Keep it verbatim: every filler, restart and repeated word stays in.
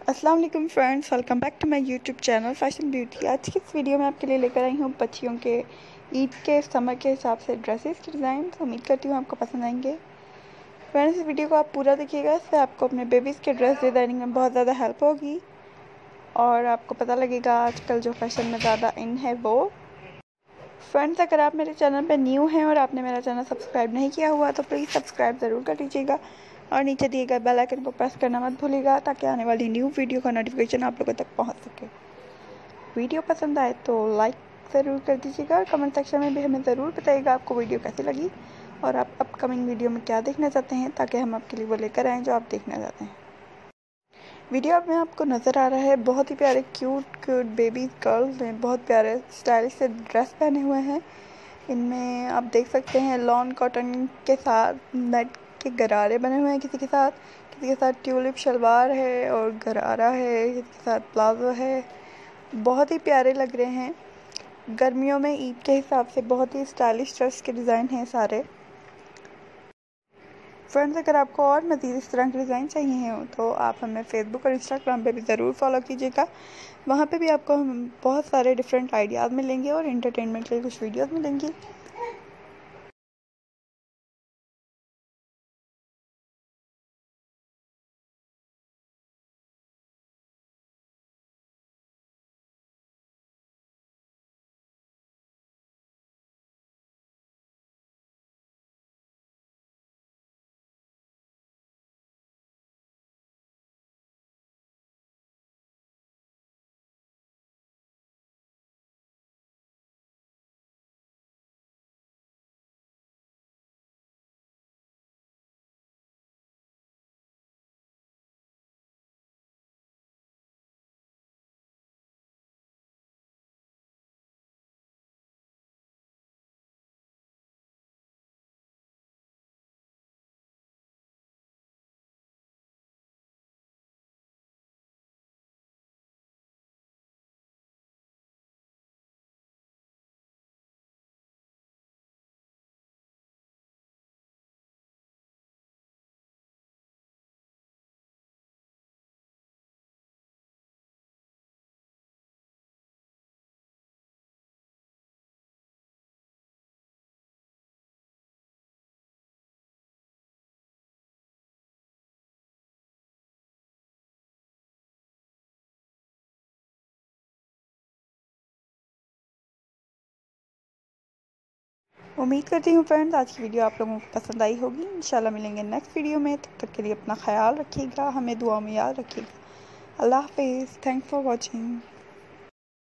अस्सलाम वालेकुम friends, welcome back to my YouTube channel fashion beauty. आज की इस वीडियो में आपके लिए लेकर आई हूँ बच्चियों के ईद के समर के हिसाब से ड्रेसेस के डिज़ाइन। उम्मीद करती हूँ आपको पसंद आएंगे। फ्रेंड्स, इस वीडियो को आप पूरा देखिएगा, इससे आपको अपने बेबीज़ के ड्रेस डिज़ाइनिंग में बहुत ज़्यादा हेल्प होगी और आपको पता लगेगा आजकल जो फैशन में ज़्यादा इन है वो। फ्रेंड्स, अगर आप मेरे चैनल पर न्यू हैं और आपने मेरा चैनल सब्सक्राइब नहीं किया हुआ तो प्लीज़ सब्सक्राइब ज़रूर कर लीजिएगा और नीचे दिए गए बेल आइकन को प्रेस करना मत भूलिएगा ताकि आने वाली न्यू वीडियो का नोटिफिकेशन आप लोगों तक पहुंच सके। वीडियो पसंद आए तो लाइक ज़रूर कर दीजिएगा और कमेंट सेक्शन में भी हमें ज़रूर बताइएगा आपको वीडियो कैसी लगी और आप अपकमिंग वीडियो में क्या देखना चाहते हैं ताकि हम आपके लिए वो लेकर आएँ जो आप देखना चाहते हैं। वीडियो में आपको नज़र आ रहा है बहुत ही प्यारे क्यूट क्यूट बेबी गर्ल्स हैं, बहुत प्यारे स्टाइलिश से ड्रेस पहने हुए हैं। इनमें आप देख सकते हैं लॉन कॉटन के साथ नेट के गरारे बने हुए हैं, किसी के साथ किसी के साथ ट्यूलिप शलवार है और गरारा है, किसी के साथ प्लाजो है। बहुत ही प्यारे लग रहे हैं। गर्मियों में ईद के हिसाब से बहुत ही स्टाइलिश ड्रेस के डिज़ाइन हैं सारे। फ्रेंड्स, अगर आपको और मज़ीद इस तरह के डिज़ाइन चाहिए हो तो आप हमें फेसबुक और इंस्टाग्राम पे भी ज़रूर फॉलो कीजिएगा। वहाँ पे भी आपको हम बहुत सारे डिफरेंट आइडियाज़ मिलेंगे और इंटरटेनमेंट के लिए कुछ वीडियोस मिलेंगी। उम्मीद करती हूँ फ्रेंड्स आज की वीडियो आप लोगों को पसंद आई होगी। इंशाल्लाह मिलेंगे नेक्स्ट वीडियो में। तब तक के लिए अपना ख्याल रखिएगा, हमें दुआ में याद रखिएगा। अल्लाह हाफिज़। Thanks for watching.